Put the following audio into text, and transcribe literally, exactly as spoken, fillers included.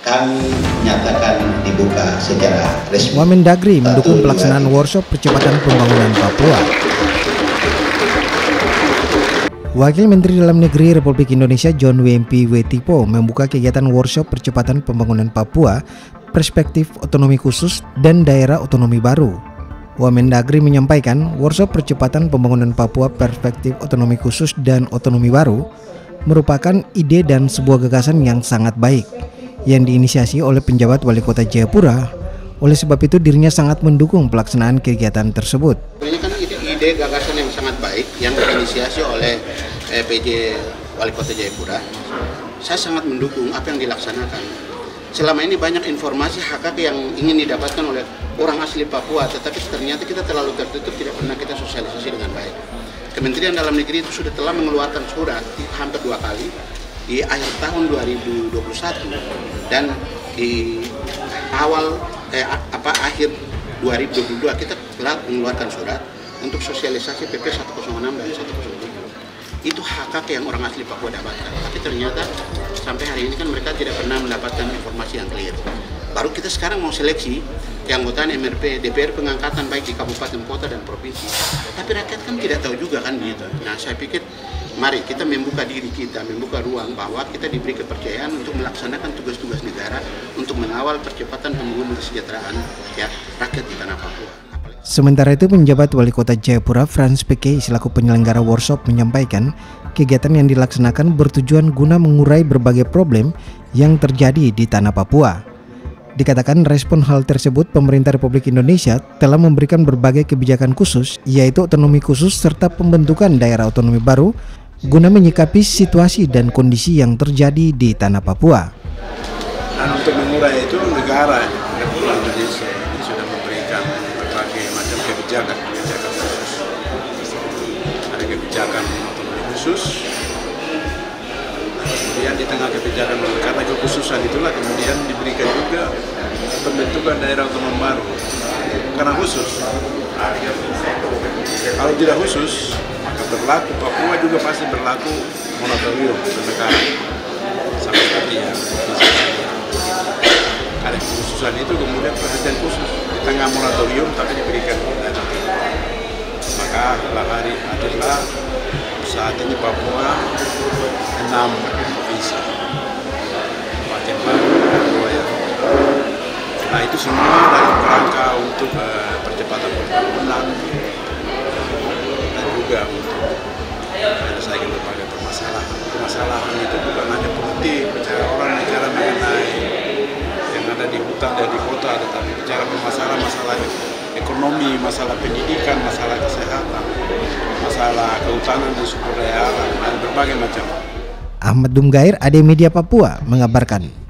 kami nyatakan dibuka secara resmi. Wamendagri mendukung pelaksanaan workshop percepatan pembangunan Papua. Wakil Menteri Dalam Negeri Republik Indonesia John Wempi Wetipo membuka kegiatan workshop percepatan pembangunan Papua, perspektif otonomi khusus dan daerah otonomi baru. Wamendagri menyampaikan workshop percepatan pembangunan Papua, perspektif otonomi khusus dan otonomi baru merupakan ide dan sebuah gagasan yang sangat baik yang diinisiasi oleh penjabat Wali Kota Jayapura. Oleh sebab itu dirinya sangat mendukung pelaksanaan kegiatan tersebut. Ini kan ide, ide gagasan yang sangat baik yang diinisiasi oleh eh, P J Wali Kota Jayapura. Saya sangat mendukung apa yang dilaksanakan. Selama ini banyak informasi hak hak yang ingin didapatkan oleh orang asli Papua, tetapi ternyata kita terlalu tertutup, tidak pernah kita sosialisasi dengan baik. Kementerian Dalam Negeri itu sudah telah mengeluarkan surat hampir dua kali di akhir tahun dua ribu dua puluh satu dan di awal eh, apa akhir dua ribu dua puluh dua kita telah mengeluarkan surat untuk sosialisasi P P seratus enam dan seratus tujuh. Itu hak hak yang orang asli Papua dapatkan, tapi ternyata sampai hari ini kan mereka tidak pernah mendapatkan informasi yang clear. Baru kita sekarang mau seleksi keanggotaan M R P, D P R pengangkatan baik di kabupaten, kota dan provinsi. Tapi rakyat kan tidak tahu juga kan gitu. Nah, saya pikir mari kita membuka diri kita, membuka ruang bahwa kita diberi kepercayaan untuk melaksanakan tugas-tugas negara untuk mengawal percepatan pembangunan kesejahteraan ya rakyat di tanah Papua. Sementara itu, penjabat Wali Kota Jayapura Frans P K selaku penyelenggara workshop menyampaikan kegiatan yang dilaksanakan bertujuan guna mengurai berbagai problem yang terjadi di tanah Papua. Dikatakan respon hal tersebut, pemerintah Republik Indonesia telah memberikan berbagai kebijakan khusus, yaitu otonomi khusus serta pembentukan daerah otonomi baru guna menyikapi situasi dan kondisi yang terjadi di tanah Papua. Dan untuk mengurai itu, negara Republik Indonesia ini sudah memberikan berbagai macam kebijakan, kebijakan khusus. Ada kebijakan otonomi khusus. Kemudian di tengah kebijakan karena kekhususan itulah kemudian diberikan juga pembentukan daerah otonomi baru karena khusus. Kalau tidak khusus maka berlaku Papua juga pasti berlaku moratorium negara sama seperti yang ada kekhususan itu kemudian perhatian khusus di tengah moratorium tapi diberikan daerah. Maka hari adalah saat ini Papua enam provinsi, Kabupaten baru, dua ya. Nah itu semua dalam kerangka untuk uh, percepatan pembangunan dan juga untuk menyelesaikan berbagai permasalahan. Permasalahan itu bukan hanya politik, bicara orang bicara mengenai yang ada di hutan dan di kota, tetapi bicara permasalahan masalah ekonomi, masalah pendidikan, masalah kesehatan, masalah kehutanan dan sumber daya alam dan berbagai macam. Ahmad Dumgair, A D Media Papua mengabarkan.